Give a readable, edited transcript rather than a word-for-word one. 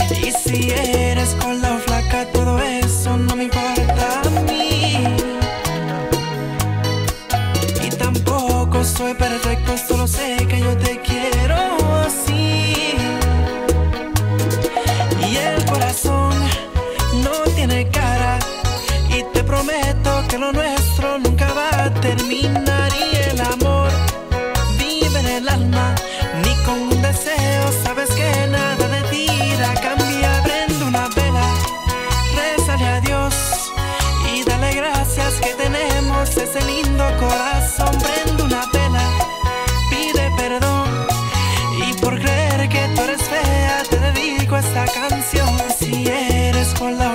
Y si eres gorda o flaca, todo eso no me importa a mí. Y tampoco soy perfecto, solo sé que yo te quiero así. Y el corazón no tiene cara, y te prometo que lo nuestro nunca va a terminar. Y el amor vive en el alma, ni con un deseo sabes que nada de ti irá a cambiar. Prende una vela, rézale a Dios y dale gracias que tenemos ese lindo corazón. Prende una vela, pide perdón, y por creer que tú eres fea te dedico esta canción. Si eres con la